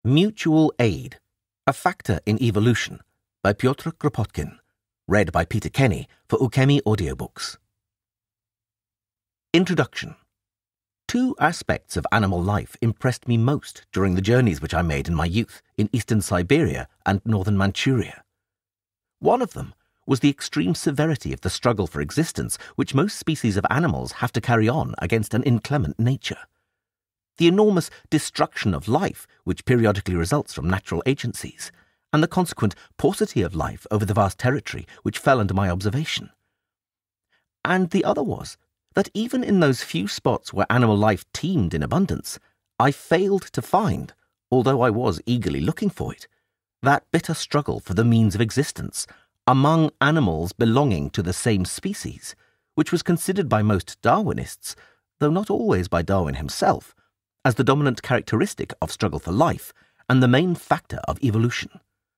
Mutual Aid, A Factor in Evolution by Pyotr Kropotkin, read by Peter Kenny for Ukemi Audiobooks. Introduction. Two aspects of animal life impressed me most during the journeys which I made in my youth in eastern Siberia and northern Manchuria. One of them was the extreme severity of the struggle for existence which most species of animals have to carry on against an inclement nature. The enormous destruction of life which periodically results from natural agencies, and the consequent paucity of life over the vast territory which fell under my observation. And the other was that even in those few spots where animal life teemed in abundance, I failed to find, although I was eagerly looking for it, that bitter struggle for the means of existence among animals belonging to the same species, which was considered by most Darwinists, though not always by Darwin himself, as the dominant characteristic of struggle for life and the main factor of evolution.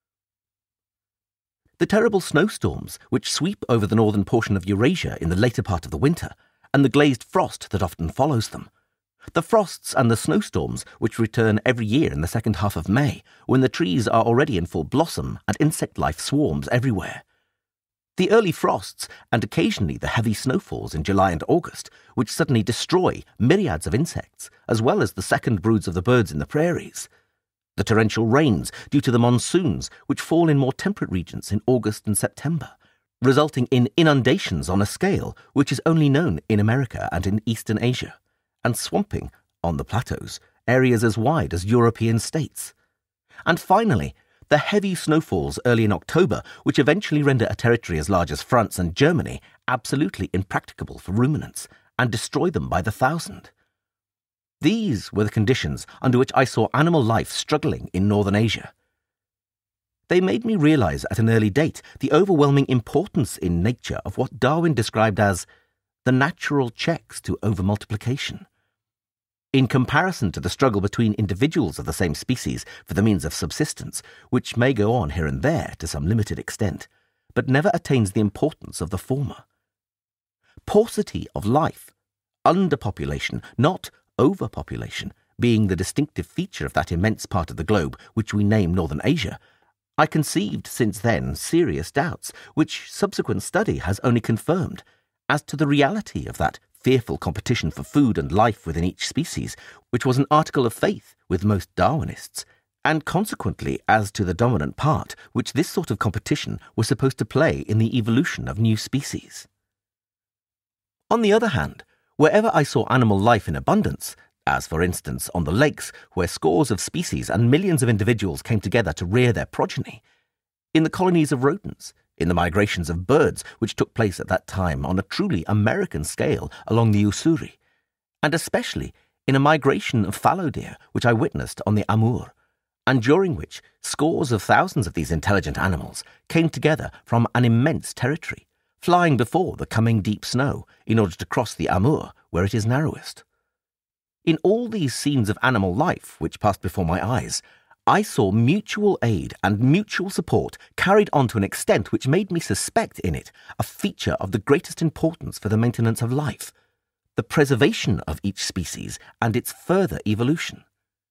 The terrible snowstorms which sweep over the northern portion of Eurasia in the later part of the winter, and the glazed frost that often follows them, the frosts and the snowstorms which return every year in the second half of May, when the trees are already in full blossom and insect life swarms everywhere. The early frosts and occasionally the heavy snowfalls in July and August, which suddenly destroy myriads of insects, as well as the second broods of the birds in the prairies. The torrential rains due to the monsoons, which fall in more temperate regions in August and September, resulting in inundations on a scale which is only known in America and in Eastern Asia, and swamping, on the plateaus, areas as wide as European states. And finally, the heavy snowfalls early in October, which eventually render a territory as large as France and Germany absolutely impracticable for ruminants, and destroy them by the thousand. These were the conditions under which I saw animal life struggling in northern Asia. They made me realize at an early date the overwhelming importance in nature of what Darwin described as the natural checks to overmultiplication. In comparison to the struggle between individuals of the same species for the means of subsistence, which may go on here and there to some limited extent, but never attains the importance of the former. Paucity of life, underpopulation, not overpopulation, being the distinctive feature of that immense part of the globe which we name Northern Asia, I conceived since then serious doubts, which subsequent study has only confirmed, as to the reality of that fearful competition for food and life within each species, which was an article of faith with most Darwinists, and consequently as to the dominant part which this sort of competition was supposed to play in the evolution of new species. On the other hand, wherever I saw animal life in abundance, as for instance on the lakes where scores of species and millions of individuals came together to rear their progeny, in the colonies of rodents, in the migrations of birds which took place at that time on a truly American scale along the Ussuri, and especially in a migration of fallow deer which I witnessed on the Amur, and during which scores of thousands of these intelligent animals came together from an immense territory, flying before the coming deep snow in order to cross the Amur where it is narrowest. In all these scenes of animal life which passed before my eyes, I saw mutual aid and mutual support carried on to an extent which made me suspect in it a feature of the greatest importance for the maintenance of life, the preservation of each species and its further evolution.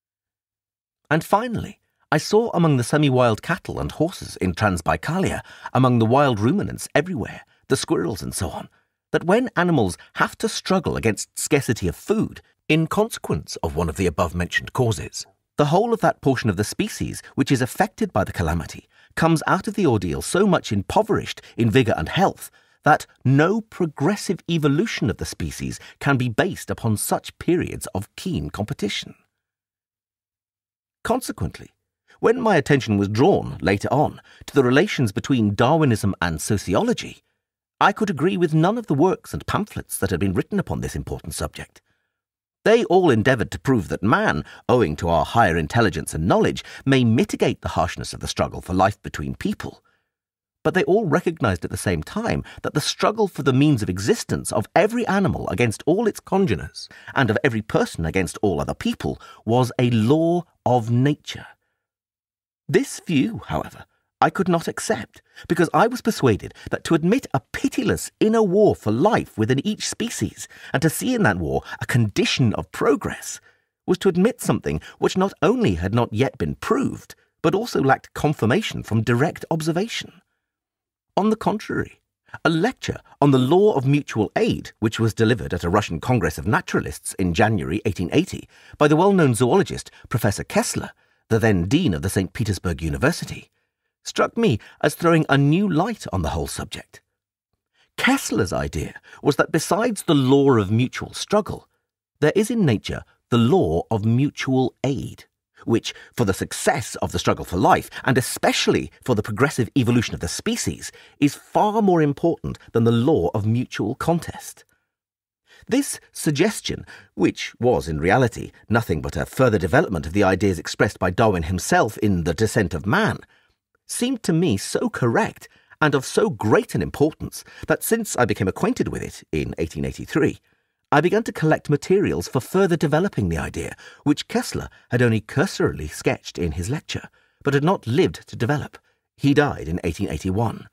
And finally, I saw among the semi-wild cattle and horses in Transbaikalia, among the wild ruminants everywhere, the squirrels and so on, that when animals have to struggle against scarcity of food in consequence of one of the above-mentioned causes, the whole of that portion of the species which is affected by the calamity comes out of the ordeal so much impoverished in vigour and health that no progressive evolution of the species can be based upon such periods of keen competition. Consequently, when my attention was drawn, later on, to the relations between Darwinism and sociology, I could agree with none of the works and pamphlets that had been written upon this important subject. They all endeavoured to prove that man, owing to our higher intelligence and knowledge, may mitigate the harshness of the struggle for life between people. But they all recognised at the same time that the struggle for the means of existence of every animal against all its congeners, and of every person against all other people, was a law of nature. This view, however, I could not accept, because I was persuaded that to admit a pitiless inner war for life within each species, and to see in that war a condition of progress, was to admit something which not only had not yet been proved, but also lacked confirmation from direct observation. On the contrary, a lecture on the law of mutual aid, which was delivered at a Russian Congress of Naturalists in January 1880 by the well-known zoologist Professor Kessler, the then dean of the St. Petersburg University, struck me as throwing a new light on the whole subject. Kessler's idea was that besides the law of mutual struggle, there is in nature the law of mutual aid, which, for the success of the struggle for life, and especially for the progressive evolution of the species, is far more important than the law of mutual contest. This suggestion, which was in reality nothing but a further development of the ideas expressed by Darwin himself in The Descent of Man, seemed to me so correct and of so great an importance that since I became acquainted with it in 1883, I began to collect materials for further developing the idea, which Kessler had only cursorily sketched in his lecture, but had not lived to develop. He died in 1881.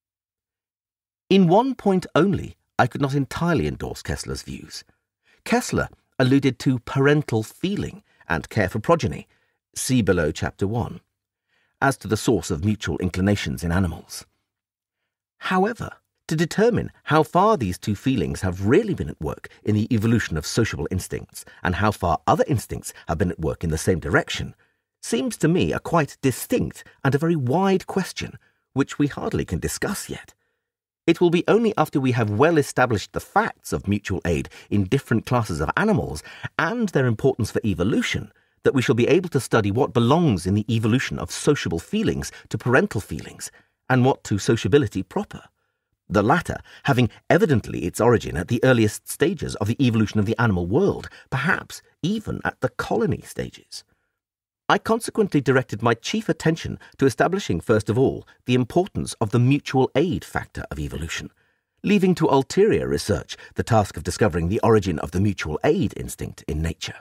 In one point only, I could not entirely endorse Kessler's views. Kessler alluded to parental feeling and care for progeny, see below Chapter 1, as to the source of mutual inclinations in animals. However, to determine how far these two feelings have really been at work in the evolution of sociable instincts and how far other instincts have been at work in the same direction seems to me a quite distinct and a very wide question, which we hardly can discuss yet. It will be only after we have well established the facts of mutual aid in different classes of animals and their importance for evolution that we shall be able to study what belongs in the evolution of sociable feelings to parental feelings and what to sociability proper, the latter having evidently its origin at the earliest stages of the evolution of the animal world, perhaps even at the colony stages. I consequently directed my chief attention to establishing first of all the importance of the mutual aid factor of evolution, leaving to ulterior research the task of discovering the origin of the mutual aid instinct in nature.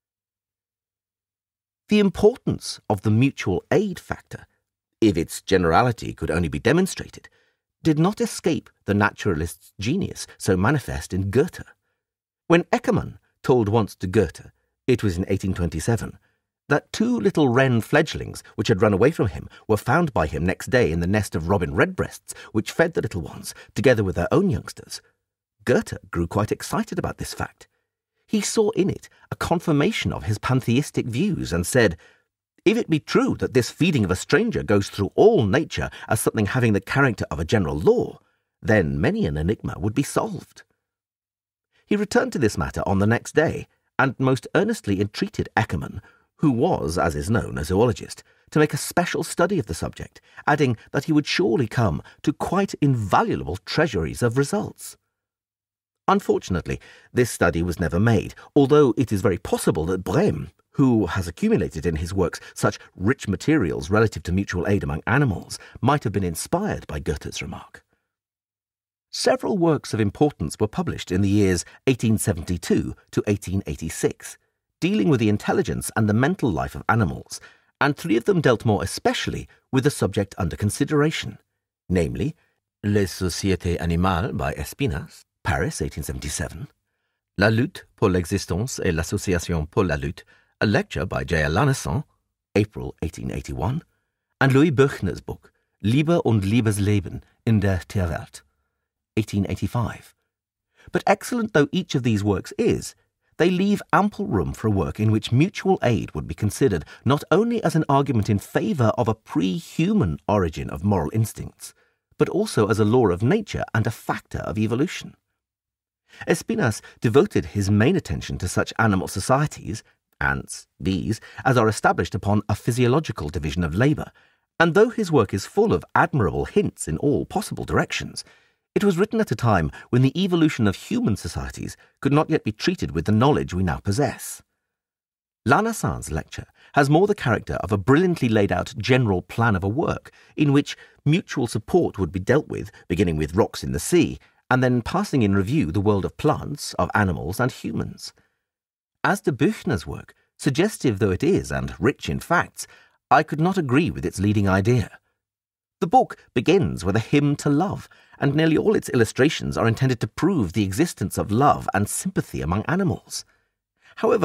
The importance of the mutual aid factor, if its generality could only be demonstrated, did not escape the naturalist's genius so manifest in Goethe. When Eckermann told once to Goethe, it was in 1827, that two little wren fledglings which had run away from him were found by him next day in the nest of robin redbreasts which fed the little ones, together with their own youngsters, Goethe grew quite excited about this fact. He saw in it a confirmation of his pantheistic views and said, "If it be true that this feeding of a stranger goes through all nature as something having the character of a general law, then many an enigma would be solved." He returned to this matter on the next day, and most earnestly entreated Eckermann, who was, as is known, a zoologist, to make a special study of the subject, adding that he would surely come to quite invaluable treasuries of results. Unfortunately, this study was never made, although it is very possible that Brehm, who has accumulated in his works such rich materials relative to mutual aid among animals, might have been inspired by Goethe's remark. Several works of importance were published in the years 1872 to 1886, dealing with the intelligence and the mental life of animals, and three of them dealt more especially with the subject under consideration, namely, Les Sociétés Animales by Espinasse, Paris, 1877, La lutte pour l'existence et l'association pour la lutte, a lecture by J. Lanessan, April 1881, and Louis Büchner's book, Liebe und Liebesleben in der Tierwelt, 1885. But excellent though each of these works is, they leave ample room for a work in which mutual aid would be considered not only as an argument in favour of a pre-human origin of moral instincts, but also as a law of nature and a factor of evolution. Espinasse devoted his main attention to such animal societies, ants, bees, as are established upon a physiological division of labour, and though his work is full of admirable hints in all possible directions, it was written at a time when the evolution of human societies could not yet be treated with the knowledge we now possess. Lanessan's lecture has more the character of a brilliantly laid out general plan of a work in which mutual support would be dealt with, beginning with rocks in the sea, and then passing in review the world of plants, of animals, and humans. As to Büchner's work, suggestive though it is and rich in facts, I could not agree with its leading idea. The book begins with a hymn to love, and nearly all its illustrations are intended to prove the existence of love and sympathy among animals. However,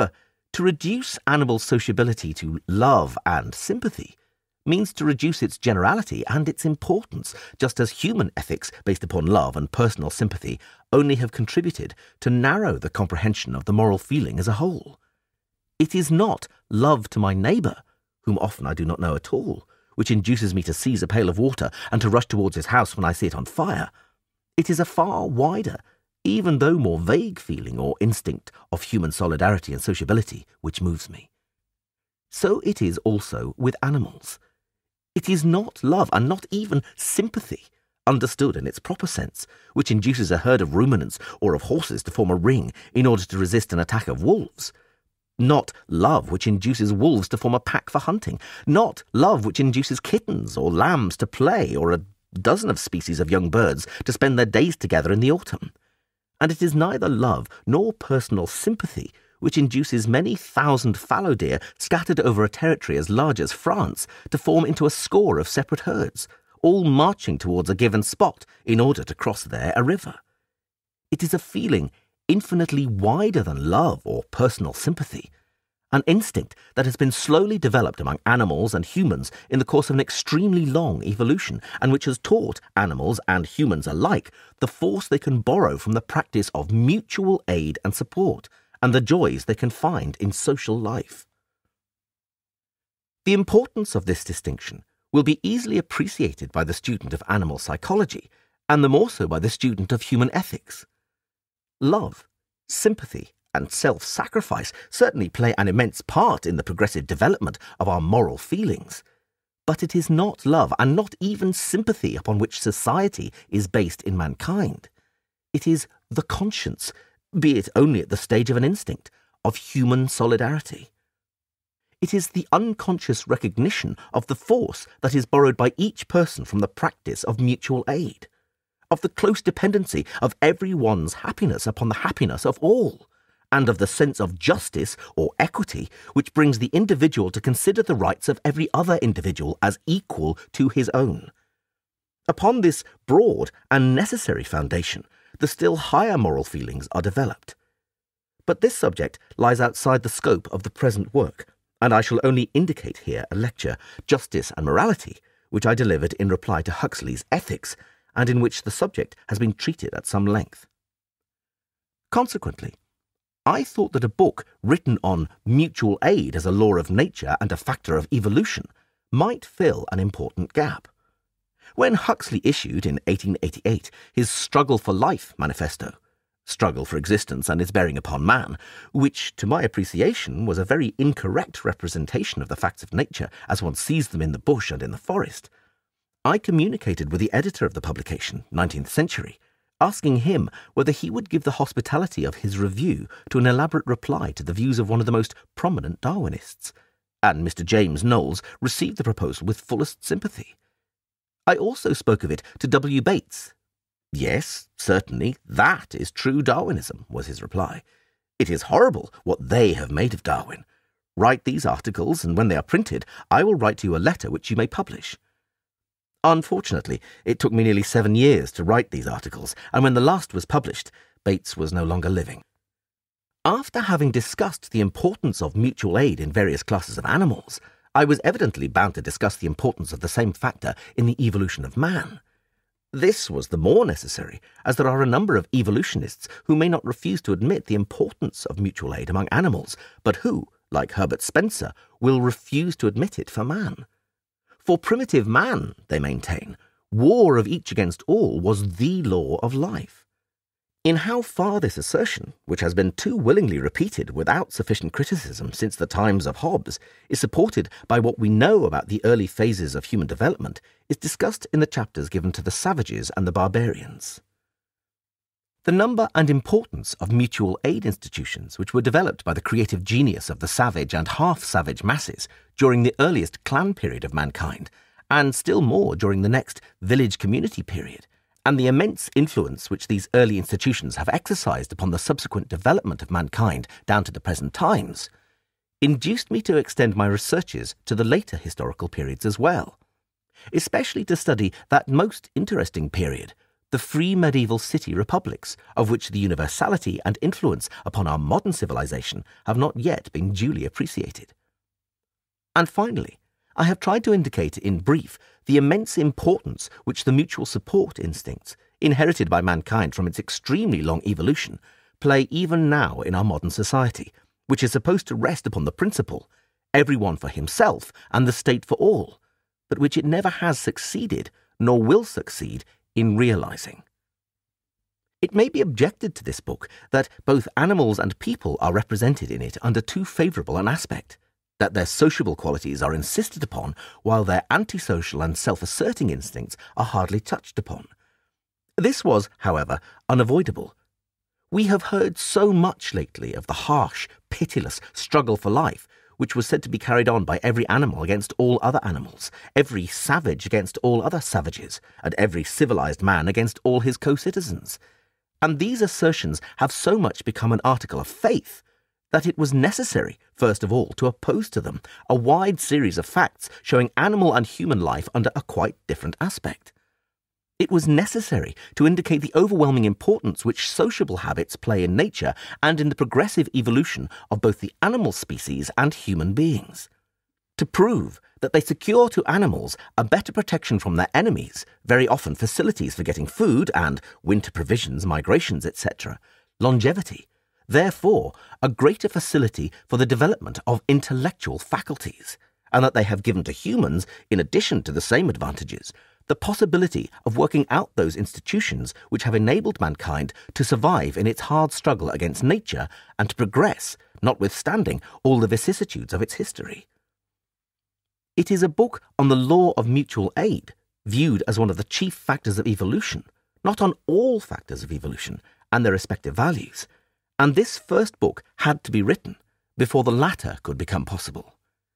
To reduce animal sociability to love and sympathy means to reduce its generality and its importance, just as human ethics based upon love and personal sympathy only have contributed to narrow the comprehension of the moral feeling as a whole. It is not love to my neighbour, whom often I do not know at all, which induces me to seize a pail of water and to rush towards his house when I see it on fire. It is a far wider, even though more vague feeling or instinct of human solidarity and sociability which moves me. So it is also with animals. It is not love, and not even sympathy, understood in its proper sense, which induces a herd of ruminants or of horses to form a ring in order to resist an attack of wolves. Not love which induces wolves to form a pack for hunting. Not love which induces kittens or lambs to play, or a dozen of species of young birds to spend their days together in the autumn. And it is neither love nor personal sympathy which induces many thousand fallow deer scattered over a territory as large as France to form into a score of separate herds, all marching towards a given spot in order to cross there a river. It is a feeling infinitely wider than love or personal sympathy, an instinct that has been slowly developed among animals and humans in the course of an extremely long evolution, and which has taught animals and humans alike the force they can borrow from the practice of mutual aid and support, and the joys they can find in social life. The importance of this distinction will be easily appreciated by the student of animal psychology, and the more so by the student of human ethics. Love, sympathy, and self-sacrifice certainly play an immense part in the progressive development of our moral feelings, but it is not love, and not even sympathy, upon which society is based in mankind. It is the conscience, be it only at the stage of an instinct, of human solidarity. It is the unconscious recognition of the force that is borrowed by each person from the practice of mutual aid, of the close dependency of everyone's happiness upon the happiness of all, and of the sense of justice or equity which brings the individual to consider the rights of every other individual as equal to his own. Upon this broad and necessary foundation, the still higher moral feelings are developed. But this subject lies outside the scope of the present work, and I shall only indicate here a lecture, Justice and Morality, which I delivered in reply to Huxley's Ethics, and in which the subject has been treated at some length. Consequently, I thought that a book written on mutual aid as a law of nature and a factor of evolution might fill an important gap. When Huxley issued in 1888 his Struggle for Life manifesto, Struggle for Existence and its Bearing upon Man, which, to my appreciation, was a very incorrect representation of the facts of nature as one sees them in the bush and in the forest, I communicated with the editor of the publication, 19th Century, asking him whether he would give the hospitality of his review to an elaborate reply to the views of one of the most prominent Darwinists, and Mr. James Knowles received the proposal with fullest sympathy. I also spoke of it to W. Bates. Yes, certainly, that is true Darwinism, was his reply. It is horrible what they have made of Darwin. Write these articles, and when they are printed, I will write to you a letter which you may publish. Unfortunately, it took me nearly 7 years to write these articles, and when the last was published, Bates was no longer living. After having discussed the importance of mutual aid in various classes of animals, I was evidently bound to discuss the importance of the same factor in the evolution of man. This was the more necessary, as there are a number of evolutionists who may not refuse to admit the importance of mutual aid among animals, but who, like Herbert Spencer, will refuse to admit it for man. For primitive man, they maintain, war of each against all was the law of life. In how far this assertion, which has been too willingly repeated without sufficient criticism since the times of Hobbes, is supported by what we know about the early phases of human development, is discussed in the chapters given to the savages and the barbarians. The number and importance of mutual aid institutions which were developed by the creative genius of the savage and half-savage masses during the earliest clan period of mankind, and still more during the next village community period, and the immense influence which these early institutions have exercised upon the subsequent development of mankind down to the present times, induced me to extend my researches to the later historical periods as well, especially to study that most interesting period, the free medieval city republics, of which the universality and influence upon our modern civilization have not yet been duly appreciated. And finally, I have tried to indicate in brief the immense importance which the mutual support instincts, inherited by mankind from its extremely long evolution, play even now in our modern society, which is supposed to rest upon the principle, everyone for himself and the state for all, but which it never has succeeded, nor will succeed, in realizing. It may be objected to this book that both animals and people are represented in it under too favourable an aspect, that their sociable qualities are insisted upon, while their antisocial and self-asserting instincts are hardly touched upon. This was, however, unavoidable. We have heard so much lately of the harsh, pitiless struggle for life, which was said to be carried on by every animal against all other animals, every savage against all other savages, and every civilized man against all his co-citizens. And these assertions have so much become an article of faith, that it was necessary, first of all, to oppose to them a wide series of facts showing animal and human life under a quite different aspect. It was necessary to indicate the overwhelming importance which sociable habits play in nature and in the progressive evolution of both the animal species and human beings. To prove that they secure to animals a better protection from their enemies, very often facilities for getting food and winter provisions, migrations, etc., longevity, therefore a greater facility for the development of intellectual faculties, and that they have given to humans, in addition to the same advantages, the possibility of working out those institutions which have enabled mankind to survive in its hard struggle against nature and to progress, notwithstanding all the vicissitudes of its history. It is a book on the law of mutual aid, viewed as one of the chief factors of evolution, not on all factors of evolution and their respective values, and this first book had to be written before the latter could become possible.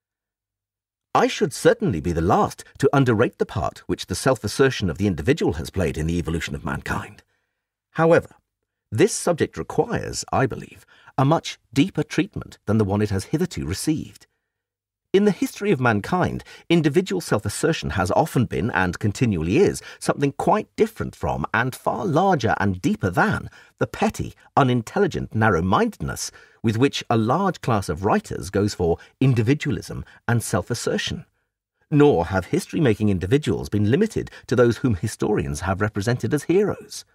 I should certainly be the last to underrate the part which the self-assertion of the individual has played in the evolution of mankind. However, this subject requires, I believe, a much deeper treatment than the one it has hitherto received. In the history of mankind, individual self-assertion has often been, and continually is, something quite different from, and far larger and deeper than, the petty, unintelligent narrow-mindedness with which a large class of writers goes for individualism and self-assertion. Nor have history-making individuals been limited to those whom historians have represented as heroes.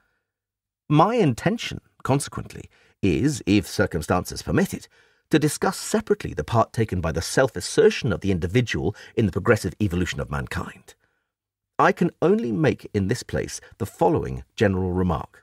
My intention, consequently, is, if circumstances permit it, to discuss separately the part taken by the self-assertion of the individual in the progressive evolution of mankind. I can only make in this place the following general remark.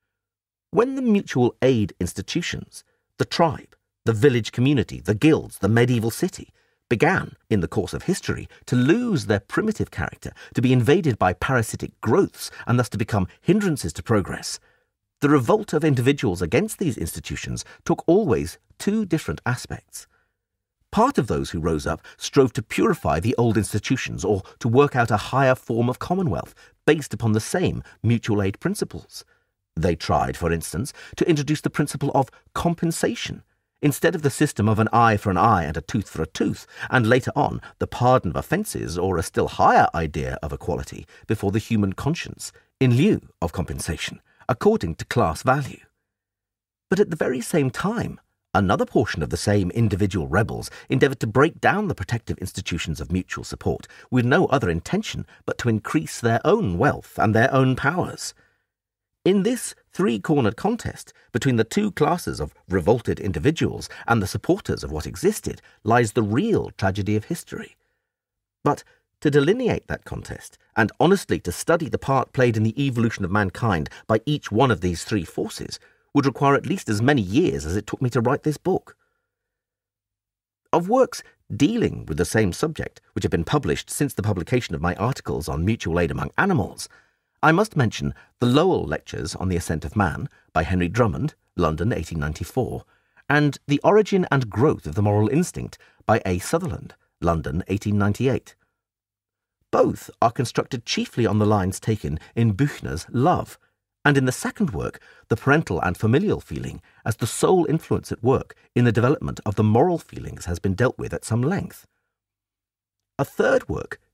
When the mutual aid institutions, the tribe, the village community, the guilds, the medieval city, began, in the course of history, to lose their primitive character, to be invaded by parasitic growths, and thus to become hindrances to progress, the revolt of individuals against these institutions took always two different aspects. Part of those who rose up strove to purify the old institutions or to work out a higher form of commonwealth based upon the same mutual aid principles. They tried, for instance, to introduce the principle of compensation, instead of the system of an eye for an eye and a tooth for a tooth, and later on the pardon of offences or a still higher idea of equality before the human conscience, in lieu of compensation, according to class value. But at the very same time, another portion of the same individual rebels endeavoured to break down the protective institutions of mutual support with no other intention but to increase their own wealth and their own powers. In this three-cornered contest between the two classes of revolted individuals and the supporters of what existed lies the real tragedy of history. But to delineate that contest, and honestly to study the part played in the evolution of mankind by each one of these three forces, would require at least as many years as it took me to write this book. Of works dealing with the same subject, which have been published since the publication of my articles on mutual aid among animals, I must mention the Lowell Lectures on the Ascent of Man by Henry Drummond, London 1894, and The Origin and Growth of the Moral Instinct by A. Sutherland, London 1898. Both are constructed chiefly on the lines taken in Büchner's Love, and in the second work, the parental and familial feeling as the sole influence at work in the development of the moral feelings has been dealt with at some length. A third work,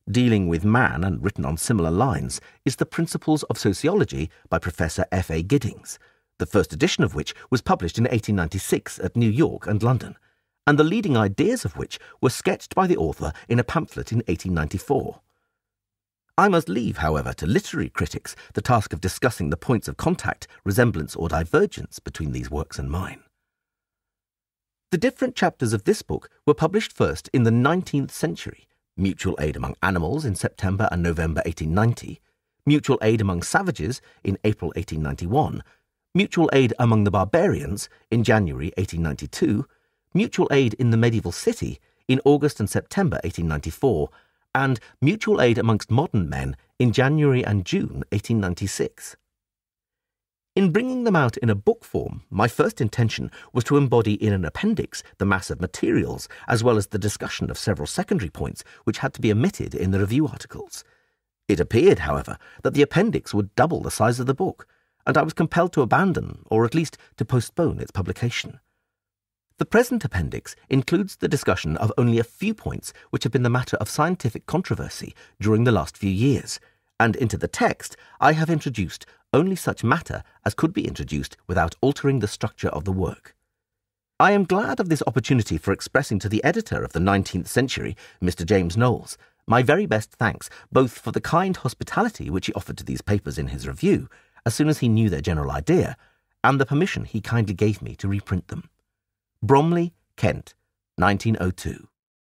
dealing with man and written on similar lines, is The Principles of Sociology by Professor F.A. Giddings, the first edition of which was published in 1896 at New York and London, and the leading ideas of which were sketched by the author in a pamphlet in 1894. I must leave, however, to literary critics the task of discussing the points of contact, resemblance or divergence between these works and mine. The different chapters of this book were published first in the 19th century: Mutual Aid Among Animals in September and November 1890, Mutual Aid Among Savages in April 1891, Mutual Aid Among the Barbarians in January 1892, Mutual Aid in the Medieval City in August and September 1894, and Mutual Aid Amongst Modern Men in January and June 1896. In bringing them out in a book form, my first intention was to embody in an appendix the mass of materials, as well as the discussion of several secondary points which had to be omitted in the review articles. It appeared, however, that the appendix would double the size of the book, and I was compelled to abandon, or at least to postpone, its publication. The present appendix includes the discussion of only a few points which have been the matter of scientific controversy during the last few years, and into the text I have introduced only such matter as could be introduced without altering the structure of the work. I am glad of this opportunity for expressing to the editor of the 19th century, Mr. James Knowles, my very best thanks both for the kind hospitality which he offered to these papers in his review, as soon as he knew their general idea, and the permission he kindly gave me to reprint them. Bromley, Kent, 1902.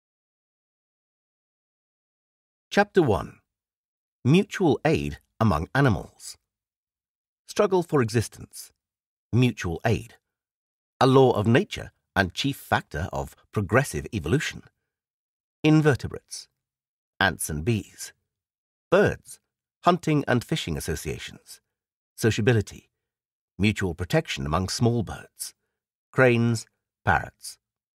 Chapter 1. Mutual Aid Among Animals. Struggle for Existence. Mutual Aid. A Law of Nature and Chief Factor of Progressive Evolution. Invertebrates. Ants and bees. Birds. Hunting and fishing associations. Sociability. Mutual protection among small birds. Cranes. Parrots.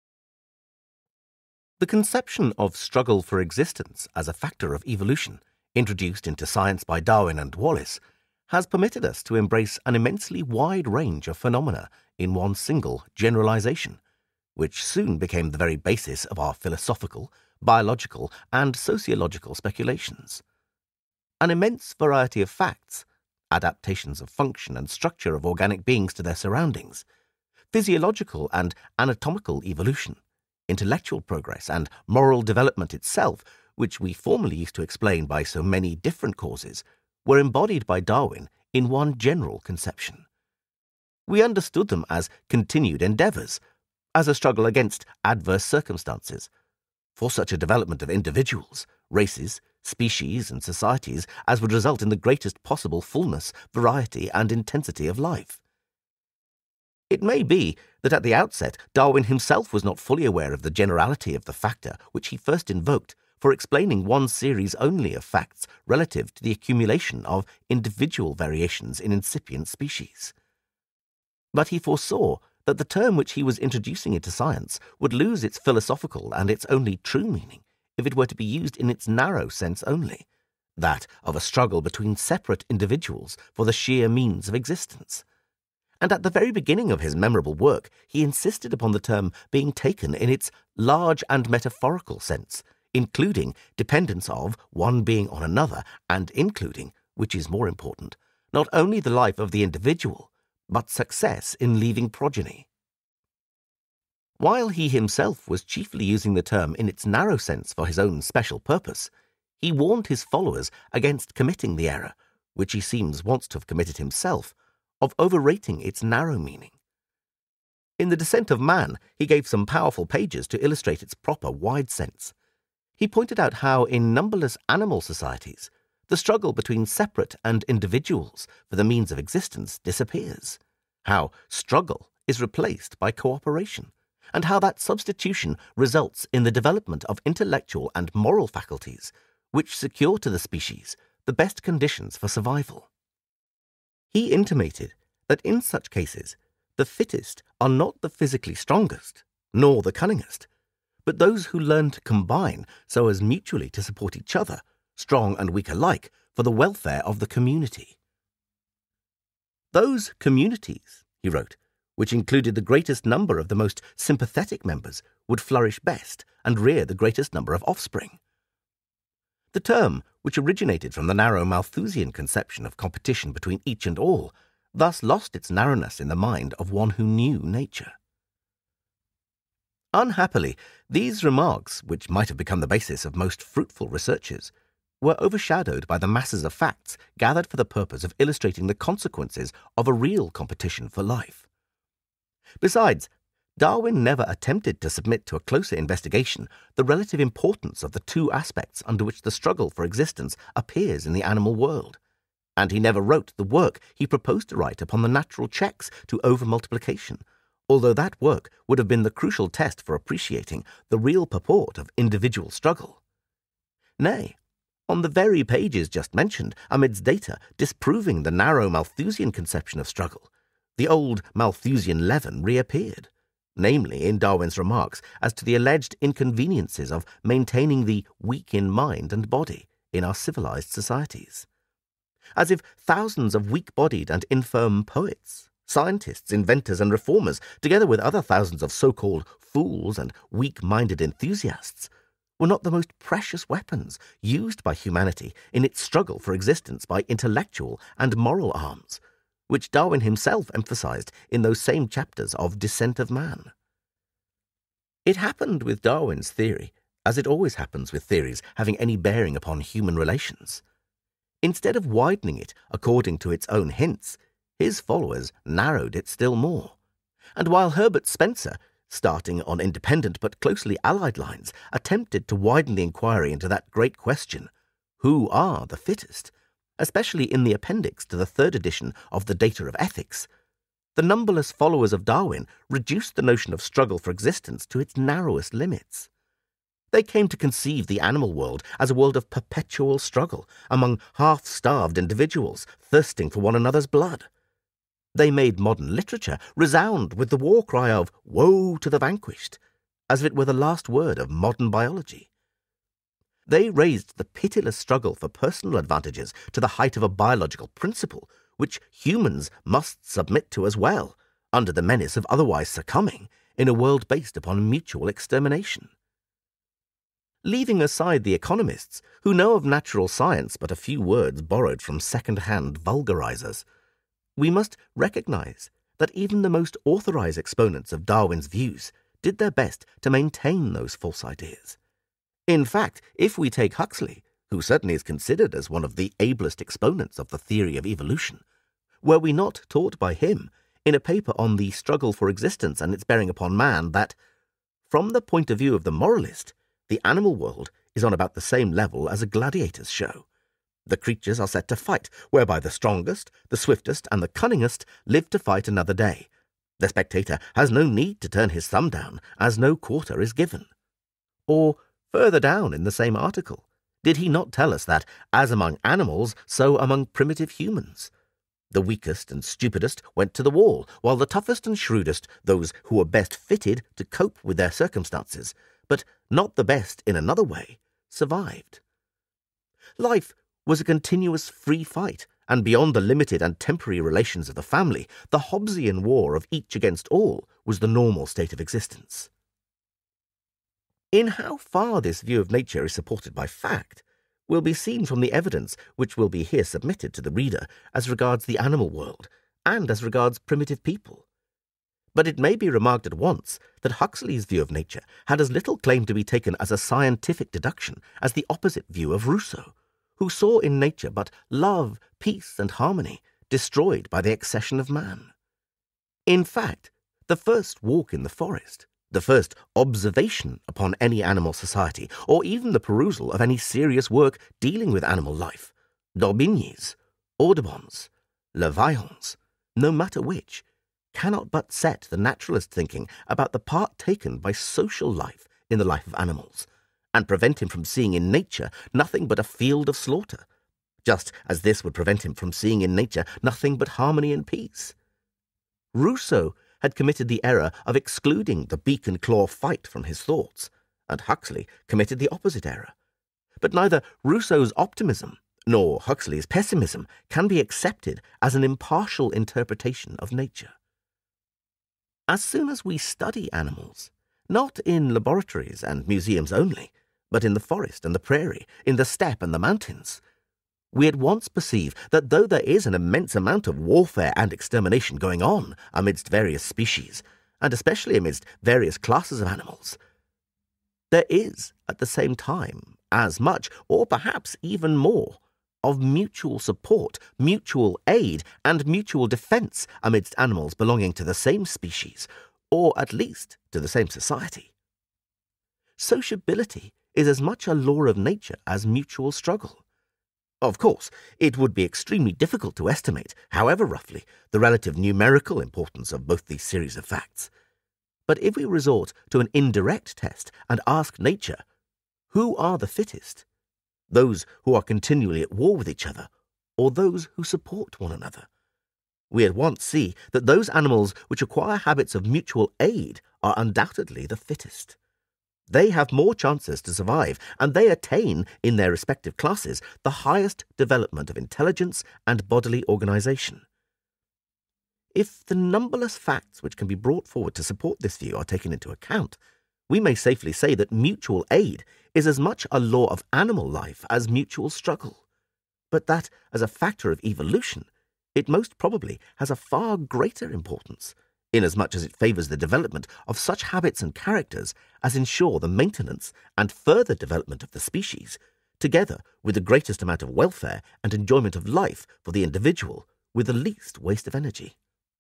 The conception of struggle for existence as a factor of evolution, introduced into science by Darwin and Wallace, has permitted us to embrace an immensely wide range of phenomena in one single generalization, which soon became the very basis of our philosophical, biological, and sociological speculations. An immense variety of facts, adaptations of function and structure of organic beings to their surroundings, physiological and anatomical evolution, intellectual progress, and moral development itself, which we formerly used to explain by so many different causes, were embodied by Darwin in one general conception. We understood them as continued endeavours, as a struggle against adverse circumstances, for such a development of individuals, races, species, and societies as would result in the greatest possible fullness, variety, and intensity of life. It may be that at the outset Darwin himself was not fully aware of the generality of the factor which he first invoked for explaining one series only of facts relative to the accumulation of individual variations in incipient species. But he foresaw that the term which he was introducing into science would lose its philosophical and its only true meaning if it were to be used in its narrow sense only, that of a struggle between separate individuals for the sheer means of existence. And at the very beginning of his memorable work, he insisted upon the term being taken in its large and metaphorical sense, including dependence of one being on another, and including, which is more important, not only the life of the individual, but success in leaving progeny. While he himself was chiefly using the term in its narrow sense for his own special purpose, he warned his followers against committing the error, which he seems once to have committed himself, of overrating its narrow meaning. In The Descent of Man, he gave some powerful pages to illustrate its proper wide sense. He pointed out how in numberless animal societies, the struggle between separate and individuals for the means of existence disappears, how struggle is replaced by cooperation, and how that substitution results in the development of intellectual and moral faculties, which secure to the species the best conditions for survival. He intimated that in such cases, the fittest are not the physically strongest, nor the cunningest, but those who learn to combine so as mutually to support each other, strong and weak alike, for the welfare of the community. Those communities, he wrote, which included the greatest number of the most sympathetic members, would flourish best and rear the greatest number of offspring. The term, which originated from the narrow Malthusian conception of competition between each and all, thus lost its narrowness in the mind of one who knew nature. Unhappily, these remarks, which might have become the basis of most fruitful researches, were overshadowed by the masses of facts gathered for the purpose of illustrating the consequences of a real competition for life. Besides, Darwin never attempted to submit to a closer investigation the relative importance of the two aspects under which the struggle for existence appears in the animal world, and he never wrote the work he proposed to write upon the natural checks to overmultiplication, although that work would have been the crucial test for appreciating the real purport of individual struggle. Nay, on the very pages just mentioned, amidst data disproving the narrow Malthusian conception of struggle, the old Malthusian leaven reappeared, namely in Darwin's remarks as to the alleged inconveniences of maintaining the weak in mind and body in our civilized societies. As if thousands of weak-bodied and infirm poets, scientists, inventors, and reformers, together with other thousands of so-called fools and weak-minded enthusiasts, were not the most precious weapons used by humanity in its struggle for existence by intellectual and moral arms, which Darwin himself emphasized in those same chapters of Descent of Man. It happened with Darwin's theory, as it always happens with theories having any bearing upon human relations. Instead of widening it according to its own hints, his followers narrowed it still more. And while Herbert Spencer, starting on independent but closely allied lines, attempted to widen the inquiry into that great question, who are the fittest, especially in the appendix to the third edition of the Data of Ethics, the numberless followers of Darwin reduced the notion of struggle for existence to its narrowest limits. They came to conceive the animal world as a world of perpetual struggle among half-starved individuals thirsting for one another's blood. They made modern literature resound with the war cry of "Woe to the vanquished," as if it were the last word of modern biology. They raised the pitiless struggle for personal advantages to the height of a biological principle, which humans must submit to as well, under the menace of otherwise succumbing in a world based upon mutual extermination. Leaving aside the economists, who know of natural science but a few words borrowed from second-hand vulgarizers, we must recognize that even the most authorized exponents of Darwin's views did their best to maintain those false ideas. In fact, if we take Huxley, who certainly is considered as one of the ablest exponents of the theory of evolution, were we not taught by him, in a paper on the struggle for existence and its bearing upon man, that, from the point of view of the moralist, the animal world is on about the same level as a gladiator's show. The creatures are set to fight, whereby the strongest, the swiftest, and the cunningest live to fight another day. The spectator has no need to turn his thumb down, as no quarter is given. Or, further down in the same article, did he not tell us that, as among animals, so among primitive humans? The weakest and stupidest went to the wall, while the toughest and shrewdest, those who were best fitted to cope with their circumstances, but not the best in another way, survived. Life was a continuous free fight, and beyond the limited and temporary relations of the family, the Hobbesian war of each against all was the normal state of existence. In how far this view of nature is supported by fact will be seen from the evidence which will be here submitted to the reader as regards the animal world and as regards primitive people. But it may be remarked at once that Huxley's view of nature had as little claim to be taken as a scientific deduction as the opposite view of Rousseau, who saw in nature but love, peace, and harmony destroyed by the accession of man. In fact, the first walk in the forest, the first observation upon any animal society, or even the perusal of any serious work dealing with animal life, d'Aubigny's, Audubon's, Levaillant's, no matter which, cannot but set the naturalist thinking about the part taken by social life in the life of animals, and prevent him from seeing in nature nothing but a field of slaughter, just as this would prevent him from seeing in nature nothing but harmony and peace. Rousseau had committed the error of excluding the beak and claw fight from his thoughts, and Huxley committed the opposite error. But neither Rousseau's optimism nor Huxley's pessimism can be accepted as an impartial interpretation of nature. As soon as we study animals, not in laboratories and museums only, but in the forest and the prairie, in the steppe and the mountains. We at once perceive that though there is an immense amount of warfare and extermination going on amidst various species, and especially amidst various classes of animals, there is, at the same time, as much, or perhaps even more, of mutual support, mutual aid, and mutual defence amidst animals belonging to the same species, or at least to the same society. Sociability is as much a law of nature as mutual struggle. Of course, it would be extremely difficult to estimate, however roughly, the relative numerical importance of both these series of facts. But if we resort to an indirect test and ask nature, who are the fittest? Those who are continually at war with each other, or those who support one another? We at once see that those animals which acquire habits of mutual aid are undoubtedly the fittest. They have more chances to survive, and they attain, in their respective classes, the highest development of intelligence and bodily organization. If the numberless facts which can be brought forward to support this view are taken into account, we may safely say that mutual aid is as much a law of animal life as mutual struggle, but that, as a factor of evolution, it most probably has a far greater importance, inasmuch as it favours the development of such habits and characters as ensure the maintenance and further development of the species, together with the greatest amount of welfare and enjoyment of life for the individual with the least waste of energy.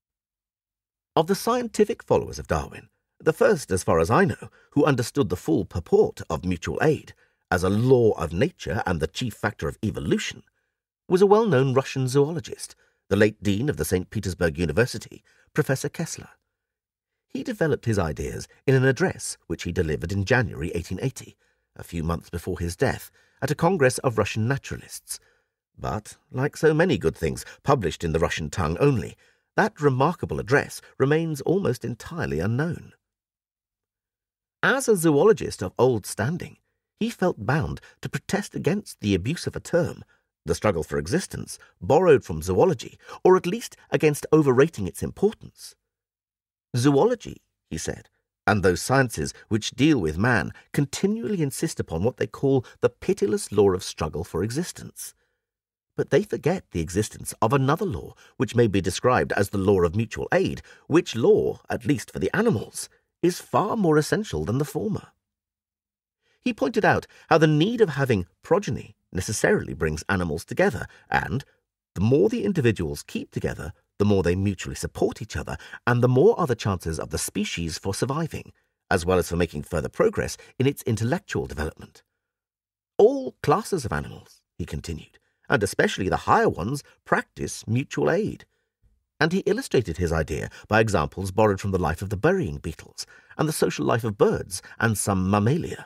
Of the scientific followers of Darwin, the first, as far as I know, who understood the full purport of mutual aid as a law of nature and the chief factor of evolution, was a well-known Russian zoologist, the late dean of the St. Petersburg University, Professor Kessler. He developed his ideas in an address which he delivered in January 1880, a few months before his death, at a congress of Russian naturalists. But, like so many good things published in the Russian tongue only, that remarkable address remains almost entirely unknown. As a zoologist of old standing, he felt bound to protest against the abuse of a term, the struggle for existence, borrowed from zoology, or at least against overrating its importance. Zoology, he said, and those sciences which deal with man continually insist upon what they call the pitiless law of struggle for existence. But they forget the existence of another law which may be described as the law of mutual aid, which law, at least for the animals, is far more essential than the former. He pointed out how the need of having progeny necessarily brings animals together, and the more the individuals keep together, the more they mutually support each other, and the more are the chances of the species for surviving, as well as for making further progress in its intellectual development. All classes of animals, he continued, and especially the higher ones, practice mutual aid. And he illustrated his idea by examples borrowed from the life of the burying beetles and the social life of birds and some mammalia.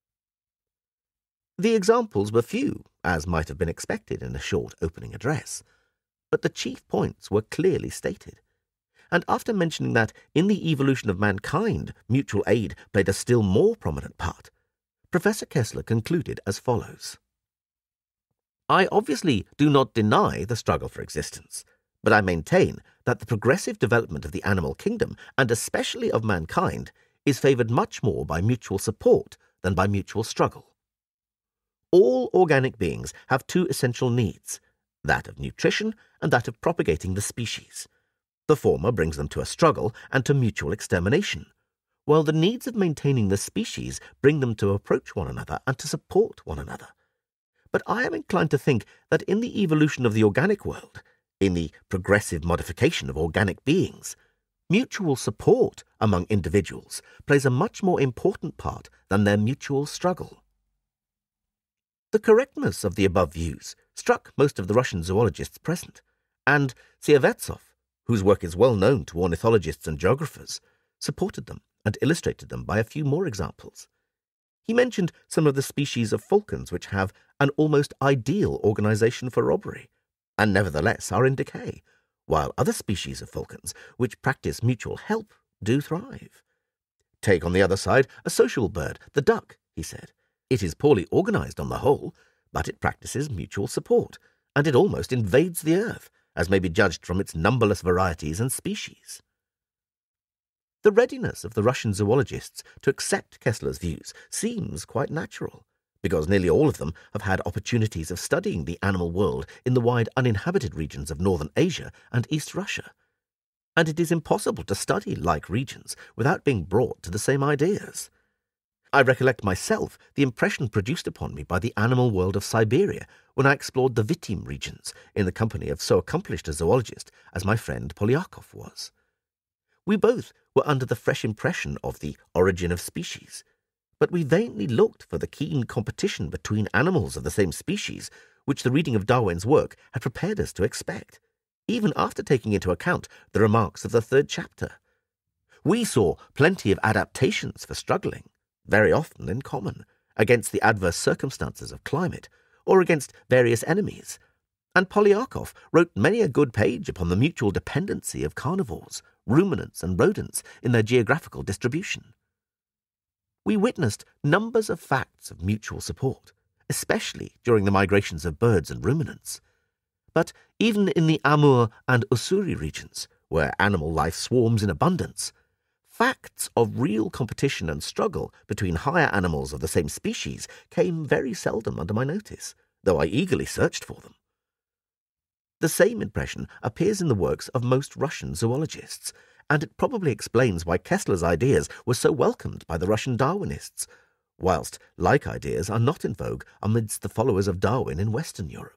The examples were few, as might have been expected in a short opening address, but the chief points were clearly stated. And after mentioning that in the evolution of mankind mutual aid played a still more prominent part, Professor Kessler concluded as follows. I obviously do not deny the struggle for existence, but I maintain that the progressive development of the animal kingdom, and especially of mankind, is favoured much more by mutual support than by mutual struggle. All organic beings have two essential needs, that of nutrition and that of propagating the species. The former brings them to a struggle and to mutual extermination, while the needs of maintaining the species bring them to approach one another and to support one another. But I am inclined to think that in the evolution of the organic world, in the progressive modification of organic beings, mutual support among individuals plays a much more important part than their mutual struggle. The correctness of the above views struck most of the Russian zoologists present, and Siervetsov, whose work is well known to ornithologists and geographers, supported them and illustrated them by a few more examples. He mentioned some of the species of falcons which have an almost ideal organization for robbery, and nevertheless are in decay, while other species of falcons which practice mutual help do thrive. Take on the other side a social bird, the duck, he said. It is poorly organized on the whole, but it practices mutual support, and it almost invades the earth, as may be judged from its numberless varieties and species. The readiness of the Russian zoologists to accept Kessler's views seems quite natural, because nearly all of them have had opportunities of studying the animal world in the wide uninhabited regions of northern Asia and East Russia. And it is impossible to study like regions without being brought to the same ideas. I recollect myself the impression produced upon me by the animal world of Siberia when I explored the Vitim regions in the company of so accomplished a zoologist as my friend Polyakov was. We both were under the fresh impression of the origin of species, but we vainly looked for the keen competition between animals of the same species which the reading of Darwin's work had prepared us to expect, even after taking into account the remarks of the 3rd chapter. We saw plenty of adaptations for struggling, very often in common, against the adverse circumstances of climate, or against various enemies, and Polyakov wrote many a good page upon the mutual dependency of carnivores, ruminants, and rodents in their geographical distribution. We witnessed numbers of facts of mutual support, especially during the migrations of birds and ruminants. But even in the Amur and Ussuri regions, where animal life swarms in abundance, facts of real competition and struggle between higher animals of the same species came very seldom under my notice, though I eagerly searched for them. The same impression appears in the works of most Russian zoologists, and it probably explains why Kessler's ideas were so welcomed by the Russian Darwinists, whilst like ideas are not in vogue amidst the followers of Darwin in Western Europe.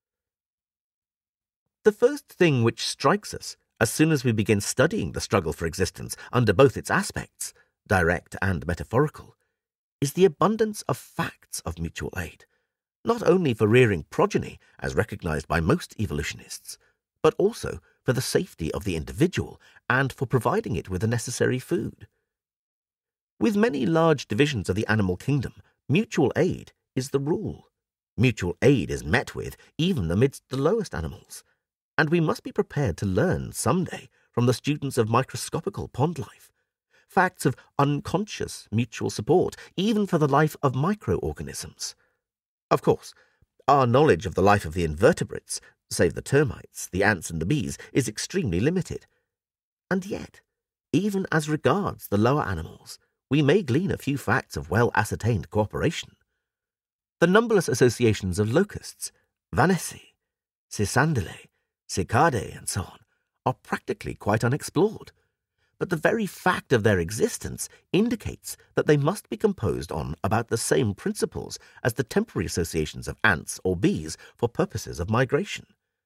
The first thing which strikes us as soon as we begin studying the struggle for existence under both its aspects, direct and metaphorical, is the abundance of facts of mutual aid, not only for rearing progeny, as recognized by most evolutionists, but also for the safety of the individual and for providing it with the necessary food. With many large divisions of the animal kingdom, mutual aid is the rule. Mutual aid is met with even amidst the lowest animals, and we must be prepared to learn someday from the students of microscopical pond life facts of unconscious mutual support, even for the life of microorganisms. Of course, our knowledge of the life of the invertebrates, save the termites, the ants and the bees, is extremely limited. And yet, even as regards the lower animals, we may glean a few facts of well-ascertained cooperation. The numberless associations of locusts, vanessae, cicandelae, cicadae, and so on, are practically quite unexplored, but the very fact of their existence indicates that they must be composed on about the same principles as the temporary associations of ants or bees for purposes of migration.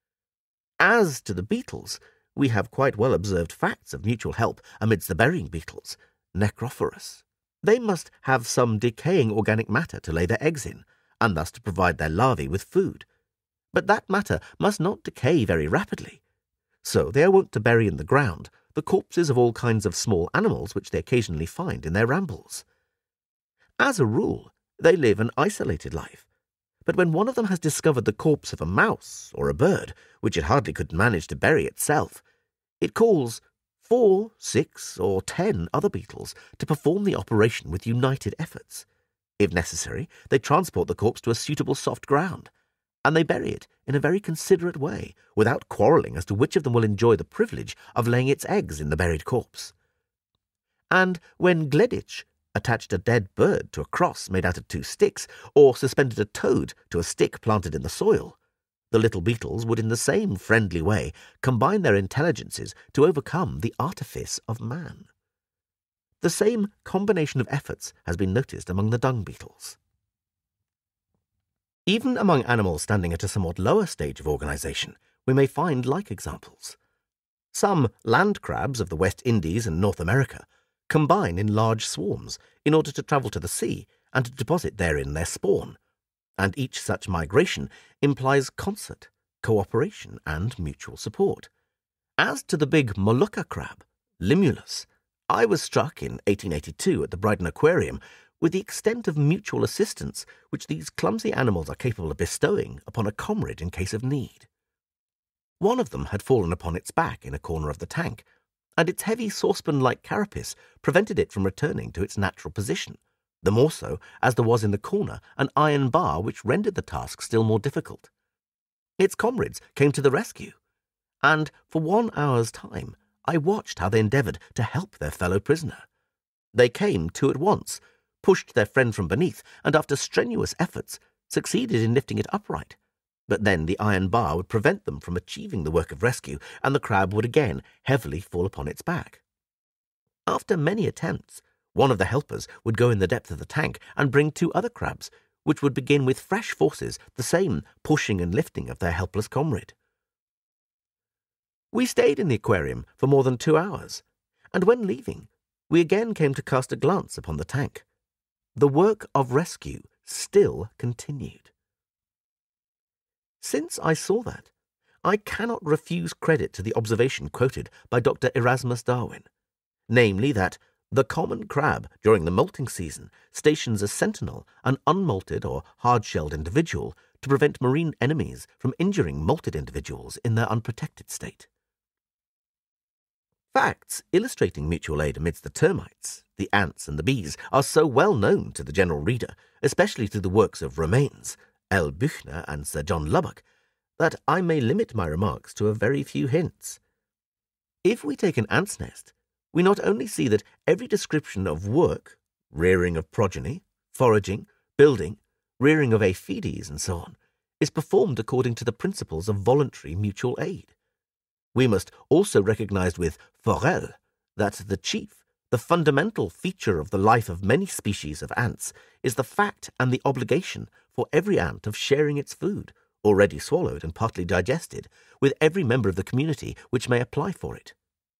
As to the beetles, we have quite well observed facts of mutual help amidst the burying beetles, Necrophorus. They must have some decaying organic matter to lay their eggs in, and thus to provide their larvae with food. But that matter must not decay very rapidly, so they are wont to bury in the ground the corpses of all kinds of small animals which they occasionally find in their rambles. As a rule, they live an isolated life, but when one of them has discovered the corpse of a mouse or a bird, which it hardly could manage to bury itself, it calls 4, 6, or 10 other beetles to perform the operation with united efforts. If necessary, they transport the corpse to a suitable soft ground, and they bury it in a very considerate way, without quarrelling as to which of them will enjoy the privilege of laying its eggs in the buried corpse. And when Gleditch attached a dead bird to a cross made out of 2 sticks, or suspended a toad to a stick planted in the soil, the little beetles would in the same friendly way combine their intelligences to overcome the artifice of man. The same combination of efforts has been noticed among the dung beetles. Even among animals standing at a somewhat lower stage of organization, we may find like examples. Some land crabs of the West Indies and North America combine in large swarms in order to travel to the sea and to deposit therein their spawn, and each such migration implies concert, cooperation, and mutual support. As to the big Molucca crab, Limulus, I was struck in 1882 at the Brighton Aquarium with the extent of mutual assistance which these clumsy animals are capable of bestowing upon a comrade in case of need. One of them had fallen upon its back in a corner of the tank, and its heavy saucepan-like carapace prevented it from returning to its natural position, the more so as there was in the corner an iron bar which rendered the task still more difficult. Its comrades came to the rescue, and for 1 hour's time I watched how they endeavoured to help their fellow prisoner. They came 2 at once, pushed their friend from beneath, and after strenuous efforts, succeeded in lifting it upright. But then the iron bar would prevent them from achieving the work of rescue, and the crab would again heavily fall upon its back. After many attempts, one of the helpers would go in the depth of the tank and bring 2 other crabs, which would begin with fresh forces the same pushing and lifting of their helpless comrade. We stayed in the aquarium for more than 2 hours, and when leaving, we again came to cast a glance upon the tank. The work of rescue still continued. Since I saw that, I cannot refuse credit to the observation quoted by Dr. Erasmus Darwin, namely that the common crab during the molting season stations a sentinel, an unmolted or hard-shelled individual, to prevent marine enemies from injuring molted individuals in their unprotected state. Facts illustrating mutual aid amidst the termites, the ants and the bees are so well known to the general reader, especially through the works of Romanes, L. Büchner and Sir John Lubbock, that I may limit my remarks to a very few hints. If we take an ant's nest, we not only see that every description of work, rearing of progeny, foraging, building, rearing of aphides, and so on, is performed according to the principles of voluntary mutual aid. We must also recognize with Forel that the chief, the fundamental feature of the life of many species of ants is the fact and the obligation for every ant of sharing its food, already swallowed and partly digested, with every member of the community which may apply for it.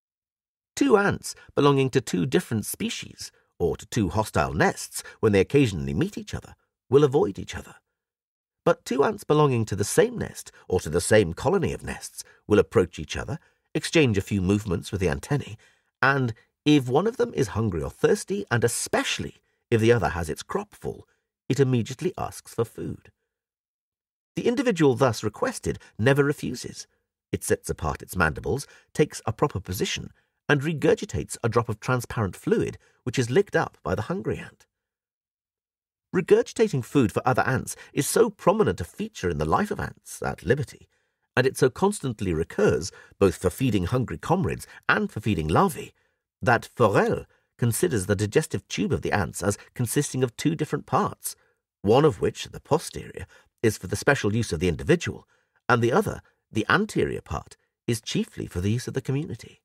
2 ants belonging to 2 different species, or to 2 hostile nests, when they occasionally meet each other, will avoid each other. But 2 ants belonging to the same nest, or to the same colony of nests, will approach each other, exchange a few movements with the antennae, and if one of them is hungry or thirsty, and especially if the other has its crop full, it immediately asks for food. The individual thus requested never refuses. It sets apart its mandibles, takes a proper position, and regurgitates a drop of transparent fluid which is licked up by the hungry ant. Regurgitating food for other ants is so prominent a feature in the life of ants at liberty, and it so constantly recurs, both for feeding hungry comrades and for feeding larvae, that Forel considers the digestive tube of the ants as consisting of 2 different parts, one of which, the posterior, is for the special use of the individual, and the other, the anterior part, is chiefly for the use of the community.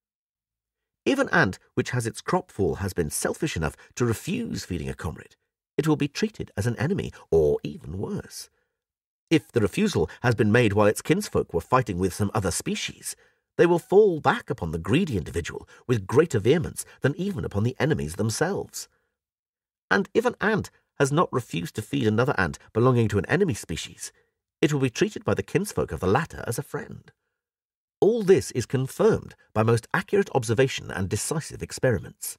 If an ant which has its crop full has been selfish enough to refuse feeding a comrade, it will be treated as an enemy, or even worse. If the refusal has been made while its kinsfolk were fighting with some other species, they will fall back upon the greedy individual with greater vehemence than even upon the enemies themselves. And if an ant has not refused to feed another ant belonging to an enemy species, it will be treated by the kinsfolk of the latter as a friend. All this is confirmed by most accurate observation and decisive experiments.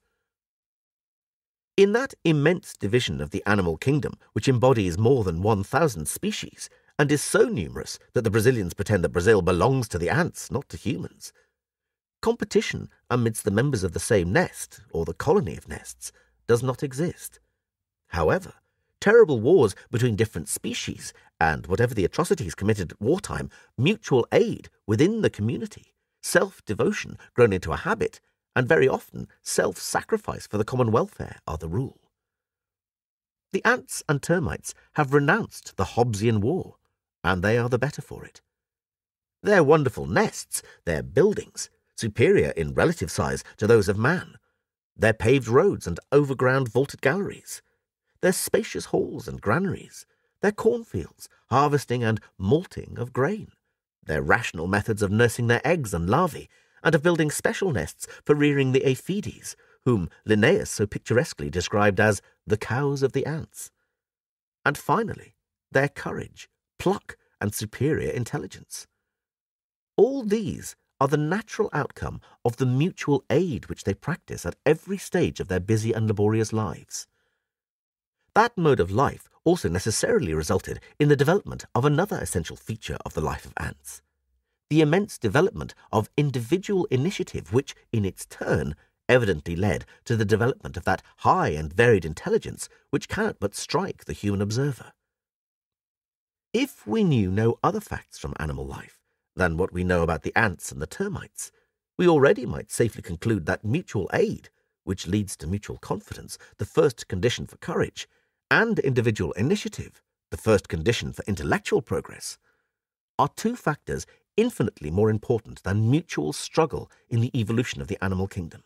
In that immense division of the animal kingdom, which embodies more than 1,000 species, and is so numerous that the Brazilians pretend that Brazil belongs to the ants, not to humans, competition amidst the members of the same nest, or the colony of nests, does not exist. However, terrible wars between different species, and whatever the atrocities committed at wartime, mutual aid within the community, self-devotion grown into a habit, and very often self-sacrifice for the common welfare are the rule. The ants and termites have renounced the Hobbesian war, and they are the better for it. Their wonderful nests, their buildings, superior in relative size to those of man, their paved roads and overground vaulted galleries, their spacious halls and granaries, their cornfields, harvesting and malting of grain, their rational methods of nursing their eggs and larvae, and of building special nests for rearing the aphides, whom Linnaeus so picturesquely described as the cows of the ants. And finally, their courage, pluck, and superior intelligence. All these are the natural outcome of the mutual aid which they practice at every stage of their busy and laborious lives. That mode of life also necessarily resulted in the development of another essential feature of the life of ants, the immense development of individual initiative which, in its turn, evidently led to the development of that high and varied intelligence which cannot but strike the human observer. If we knew no other facts from animal life than what we know about the ants and the termites, we already might safely conclude that mutual aid, which leads to mutual confidence, the first condition for courage, and individual initiative, the first condition for intellectual progress, are two factors infinitely more important than mutual struggle in the evolution of the animal kingdom.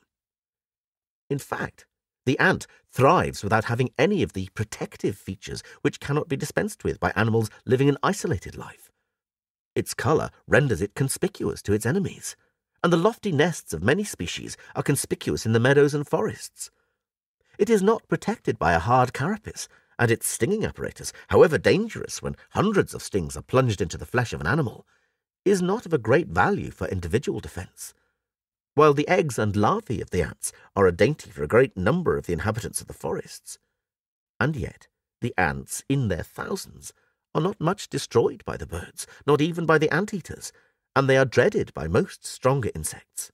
In fact, the ant thrives without having any of the protective features which cannot be dispensed with by animals living an isolated life. Its colour renders it conspicuous to its enemies, and the lofty nests of many species are conspicuous in the meadows and forests. It is not protected by a hard carapace, and its stinging apparatus, however dangerous when hundreds of stings are plunged into the flesh of an animal, is not of a great value for individual defence. While the eggs and larvae of the ants are a dainty for a great number of the inhabitants of the forests. And yet the ants, in their thousands, are not much destroyed by the birds, not even by the ant-eaters, and they are dreaded by most stronger insects.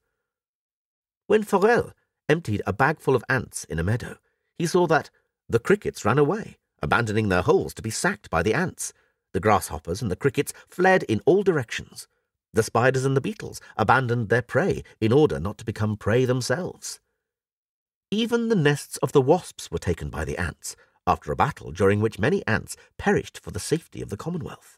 When Forel emptied a bagful of ants in a meadow, he saw that the crickets ran away, abandoning their holes to be sacked by the ants. The grasshoppers and the crickets fled in all directions. The spiders and the beetles abandoned their prey in order not to become prey themselves. Even the nests of the wasps were taken by the ants, after a battle during which many ants perished for the safety of the Commonwealth.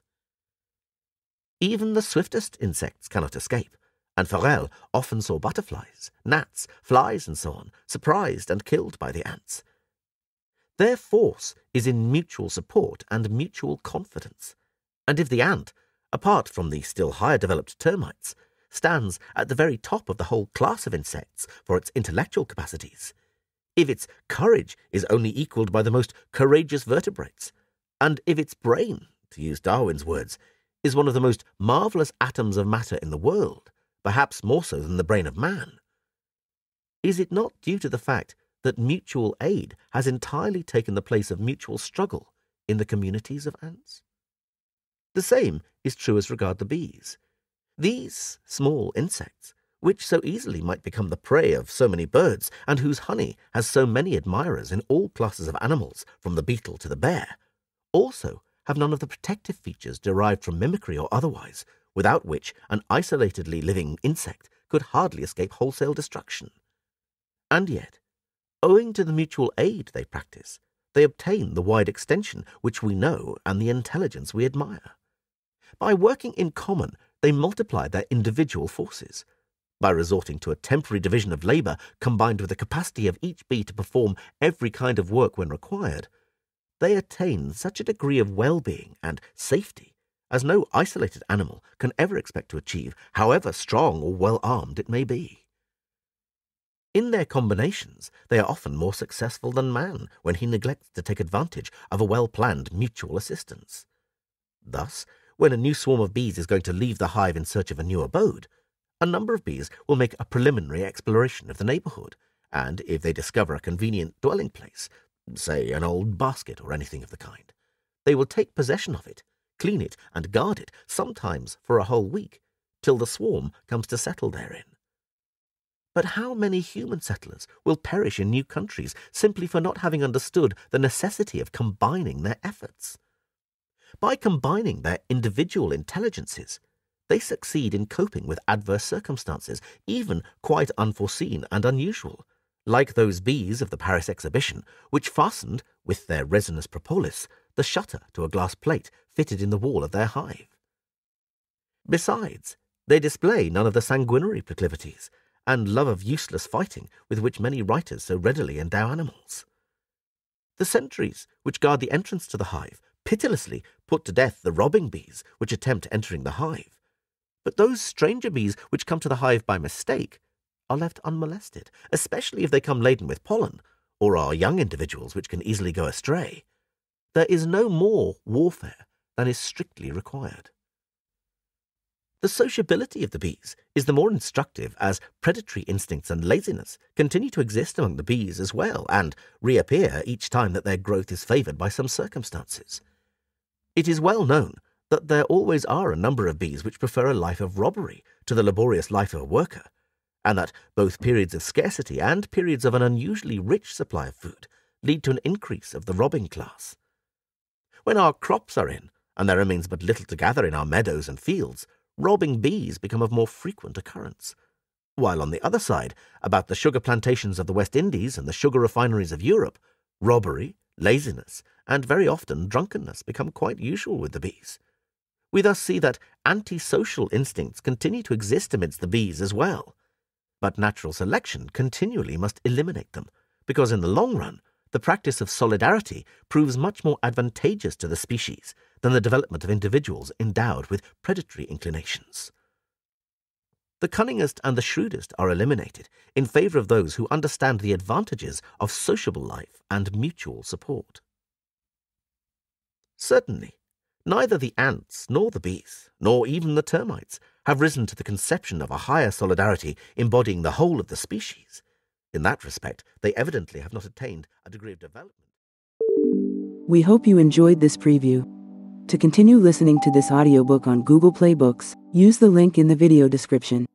Even the swiftest insects cannot escape, and Forel often saw butterflies, gnats, flies, and so on, surprised and killed by the ants. Their force is in mutual support and mutual confidence, and if the ant, apart from the still higher developed termites, stands at the very top of the whole class of insects for its intellectual capacities, if its courage is only equalled by the most courageous vertebrates, and if its brain, to use Darwin's words, is one of the most marvellous atoms of matter in the world, perhaps more so than the brain of man, is it not due to the fact that mutual aid has entirely taken the place of mutual struggle in the communities of ants? The same is true as regard the bees. These small insects, which so easily might become the prey of so many birds, and whose honey has so many admirers in all classes of animals, from the beetle to the bear, also have none of the protective features derived from mimicry or otherwise, without which an isolatedly living insect could hardly escape wholesale destruction. And yet, owing to the mutual aid they practice, they obtain the wide extension which we know and the intelligence we admire. By working in common, they multiply their individual forces. By resorting to a temporary division of labour combined with the capacity of each bee to perform every kind of work when required, they attain such a degree of well-being and safety as no isolated animal can ever expect to achieve, however strong or well-armed it may be. In their combinations, they are often more successful than man when he neglects to take advantage of a well-planned mutual assistance. Thus, when a new swarm of bees is going to leave the hive in search of a new abode, a number of bees will make a preliminary exploration of the neighbourhood, and if they discover a convenient dwelling place, say an old basket or anything of the kind, they will take possession of it, clean it, and guard it, sometimes for a whole week, till the swarm comes to settle therein. But how many human settlers will perish in new countries simply for not having understood the necessity of combining their efforts? By combining their individual intelligences, they succeed in coping with adverse circumstances, even quite unforeseen and unusual, like those bees of the Paris exhibition, which fastened, with their resinous propolis, the shutter to a glass plate fitted in the wall of their hive. Besides, they display none of the sanguinary proclivities and love of useless fighting with which many writers so readily endow animals. The sentries which guard the entrance to the hive pitilessly put to death the robbing bees which attempt entering the hive, but those stranger bees which come to the hive by mistake are left unmolested, especially if they come laden with pollen, or are young individuals which can easily go astray. There is no more warfare than is strictly required. The sociability of the bees is the more instructive as predatory instincts and laziness continue to exist among the bees as well, and reappear each time that their growth is favoured by some circumstances. It is well known that there always are a number of bees which prefer a life of robbery to the laborious life of a worker, and that both periods of scarcity and periods of an unusually rich supply of food lead to an increase of the robbing class. When our crops are in, and there remains but little to gather in our meadows and fields, robbing bees become of more frequent occurrence. while on the other side, about the sugar plantations of the West Indies and the sugar refineries of Europe, robbery, laziness, and very often drunkenness become quite usual with the bees. We thus see that antisocial instincts continue to exist amidst the bees as well. But natural selection continually must eliminate them, because in the long run, the practice of solidarity proves much more advantageous to the species than the development of individuals endowed with predatory inclinations. The cunningest and the shrewdest are eliminated in favor of those who understand the advantages of sociable life and mutual support. Certainly, neither the ants nor the bees, nor even the termites, have risen to the conception of a higher solidarity embodying the whole of the species. In that respect, they evidently have not attained a degree of development. We hope you enjoyed this preview. To continue listening to this audiobook on Google Play Books, use the link in the video description.